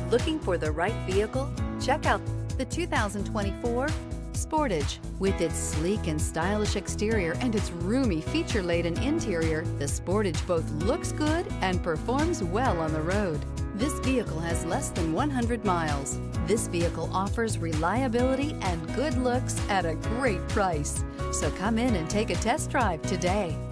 Looking for the right vehicle? Check out the 2024 Sportage. With its sleek and stylish exterior and its roomy feature-laden interior, the Sportage both looks good and performs well on the road. This vehicle has less than 100 miles. This vehicle offers reliability and good looks at a great price. So come in and take a test drive today.